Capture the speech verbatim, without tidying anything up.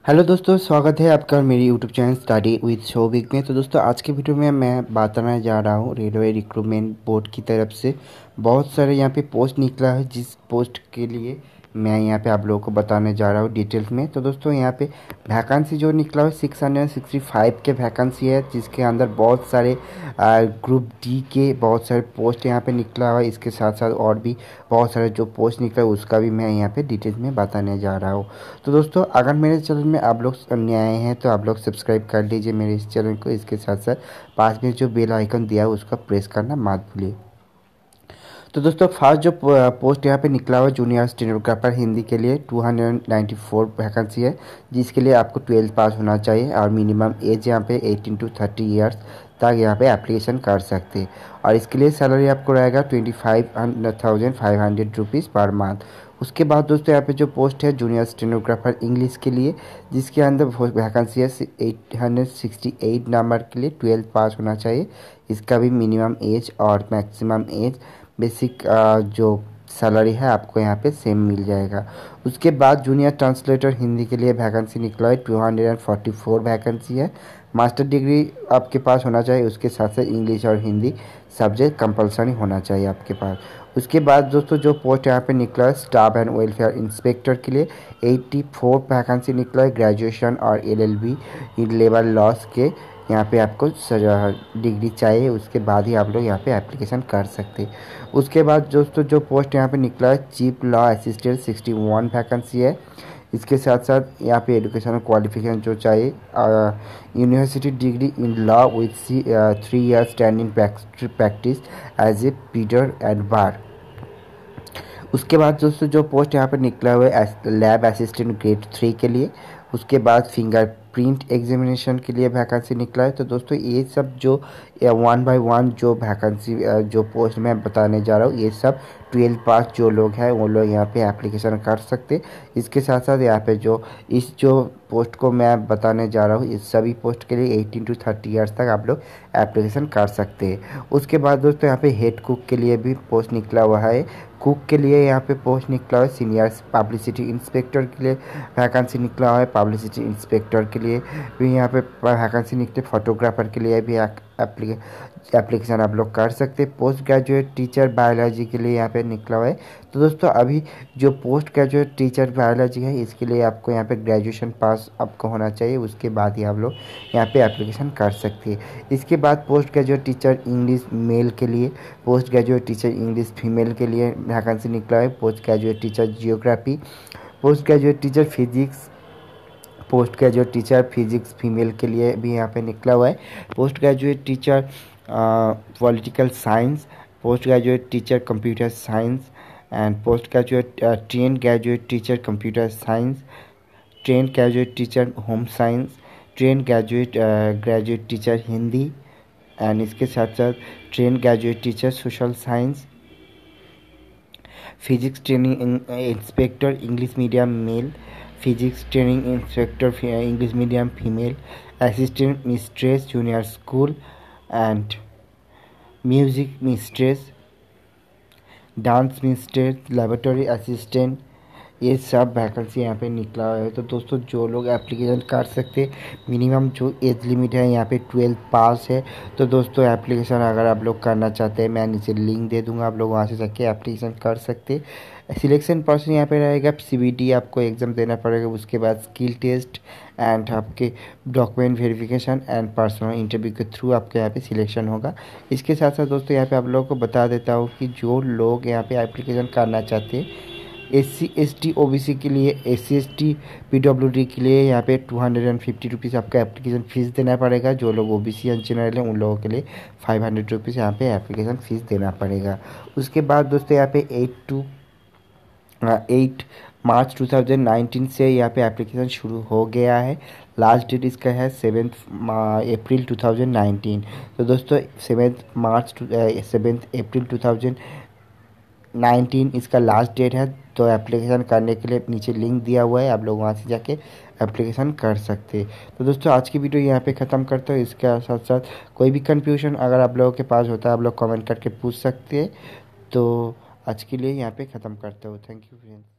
Hello दोस्तों, स्वागत है आपका मेरी YouTube channel study with Souvik में। तो दोस्तों आज के वीडियो में मैं बात करना जा रहा हूँ रेलवे रिक्रूटमेंट बोर्ड की तरफ से बहुत सारे यहाँ पे पोस्ट निकला है, जिस पोस्ट के लिए मैं यहाँ पे आप लोगों को बताने जा रहा हूँ डिटेल्स में। तो दोस्तों यहाँ पे वैकेंसी जो निकला है सिक्स हंड्रेड सिक्सटी फाइव के वैकेंसी है, जिसके अंदर बहुत सारे ग्रुप डी के बहुत सारे पोस्ट यहाँ पे निकला हुआ है। इसके साथ साथ और भी बहुत सारे जो पोस्ट निकला है उसका भी मैं यहाँ पे डिटेल्स में बताने जा रहा हूँ। तो दोस्तों अगर मेरे चैनल में आप लोग नए आए हैं तो आप लोग सब्सक्राइब कर लीजिए मेरे इस चैनल को। इसके साथ साथ पास में जो बेल आइकन दिया है उसका प्रेस करना मत भूलिए। तो दोस्तों फर्स्ट जो पोस्ट यहाँ पे निकला हुआ जूनियर स्टेनोग्राफर हिंदी के लिए two hundred ninety four vacancy है, जिसके लिए आपको ट्वेल्थ पास होना चाहिए और मिनिमम एज यहाँ पे एटीन टू थर्टी इयर्स तक यहाँ पे एप्लीकेशन कर सकते हैं। और इसके लिए सैलरी आपको रहेगा twenty five thousand five hundred rupees per month. उसके बाद दोस्तों यहाँ पे जो पोस्ट है जूनियर स्टेनोग्राफर इंग्लिश के लिए, जिसके अंदर वैकेंसी है eight hundred sixty eight number के लिए ट्वेल्थ पास होना चाहिए। इसका भी मिनिमम एज और मैक्सिमम एज बेसिक जो सैलरी है आपको यहाँ पे सेम मिल जाएगा। उसके बाद जूनियर ट्रांसलेटर हिंदी के लिए वैकेंसी निकला है two hundred forty four vacancy है। मास्टर डिग्री आपके पास होना चाहिए, उसके साथ साथ इंग्लिश और हिंदी सब्जेक्ट कंपलसरी होना चाहिए आपके पास। उसके बाद दोस्तों जो पोस्ट यहाँ पे निकला है स्टाफ एंड वेलफेयर इंस्पेक्टर के लिए एट्टी फोर वैकेंसी निकला है। ग्रेजुएशन और एलएलबी इन लेबर लॉस के यहाँ पे आपको डिग्री चाहिए, उसके बाद ही आप लोग यहाँ पे एप्लीकेशन कर सकते हैं। उसके बाद दोस्तों जो पोस्ट यहाँ पे निकला है chief law assistant sixty one vacancy है। इसके साथ साथ यहाँ पे एजुकेशनल क्वालिफिकेशन जो चाहिए university degree in law with three year standing practice as a pleader and bar. उसके बाद दोस्तों जो पोस्ट यहाँ पे निकला हुआ है लैब असिस्टेंट ग्रेड थ्री के लिए। उसके बाद फिंगरप्रिंट एग्जामिनेशन के लिए वैकेंसी निकला है। तो दोस्तों ये सब जो वन बाय वन जो वैकेंसी जो पोस्ट मैं बताने जा रहा हूँ, ये सब ट्वेल्थ पास जो लोग हैं वो लोग यहाँ पे एप्लीकेशन कर सकते। इसके साथ साथ यहाँ पे जो इस जो पोस्ट को मैं बताने जा रहा हूँ, इस सभी पोस्ट के लिए एटीन टू थर्टी इयर्स तक आप लोग एप्लीकेशन कर सकते हैं। उसके बाद दोस्तों यहाँ पे हेड कुक के लिए भी पोस्ट निकला हुआ है। कुक के लिए यहाँ पे पोस्ट निकला है सीनियर पब्लिसिटी इंस्पेक्टर के लिए वैकेंसी निकला है। पब्लिसिटी इंस्पेक्टर के लिए भी यहाँ पे वैकेंसी निकले। फोटोग्राफर के लिए भी एप्लीकेशन आप लोग कर सकते। पोस्ट ग्रेजुएट टीचर बायोलॉजी के लिए यहाँ पे निकला हुआ है। तो दोस्तों अभी जो पोस्ट ग्रेजुएट टीचर बायोलॉजी है इसके लिए आपको यहाँ पे ग्रेजुएशन पास आपको होना चाहिए, उसके बाद ही आप लोग यहाँ पे एप्लीकेशन कर सकते हैं। इसके बाद post graduate teacher English male के लिए, post graduate teacher English female के लिए वैकेंसी निकला है। Post graduate teacher geography, post graduate teacher physics, post graduate teacher physics female के लिए भी यहाँ पे निकला हुआ है। Post graduate teacher political science, post graduate teacher computer science and post graduate train graduate teacher computer science, train graduate teacher home science, train graduate graduate teacher Hindi and इसके साथ साथ train graduate teacher social science, physics training inspector English medium male, physics training inspector English medium female, assistant mistress junior school and music mistress, dance mistress, laboratory assistant, ये सब vacancy यहाँ पे निकला हुआ है। तो दोस्तों जो लोग एप्लीकेशन कर सकते, मिनिमम जो एज लिमिट है यहाँ पे ट्वेल्थ पास है। तो दोस्तों एप्लीकेशन अगर आप लोग करना चाहते हैं मैं नीचे लिंक दे दूंगा, आप लोग वहाँ से जाके एप्लीकेशन कर सकते। सिलेक्शन प्रोसेस यहाँ पे रहेगा, सीबीटी आपको एग्ज़ाम देना पड़ेगा, उसके बाद स्किल टेस्ट एंड आपके document verification and personal interview के थ्रू आपके यहाँ पे सिलेक्शन होगा। इसके साथ साथ दोस्तों यहाँ पे आप लोगों को बता देता हूँ कि जो लोग यहाँ पे एप्लीकेशन करना चाहते हैं S C S T O B C के लिए, S C S T P W D के लिए यहाँ पे two hundred and fifty rupees आपका एप्लीकेशन फ़ीस देना पड़ेगा। जो लोग O B C and general हैं उन लोगों के लिए फाइव हंड्रेड रुपीज़ यहाँ पे एप्लीकेशन फ़ीस देना पड़ेगा। उसके बाद दोस्तों यहाँ पे eight to eight March two thousand nineteen से यहाँ पे एप्लीकेशन शुरू हो गया है। लास्ट डेट इसका है seventh April two thousand nineteen. तो दोस्तों seventh March to seventh April two thousand nineteen इसका लास्ट डेट है। तो एप्लीकेशन करने के लिए नीचे लिंक दिया हुआ है, आप लोग वहाँ से जाके एप्लीकेशन कर सकते हैं। तो दोस्तों आज की वीडियो यहाँ पे ख़त्म करता हूँ। इसके साथ साथ कोई भी कन्फ्यूजन अगर आप लोगों के पास होता है आप लोग कमेंट करके पूछ सकते हैं। तो आज के लिए यहाँ पे ख़त्म करता हूँ। Thank you friends.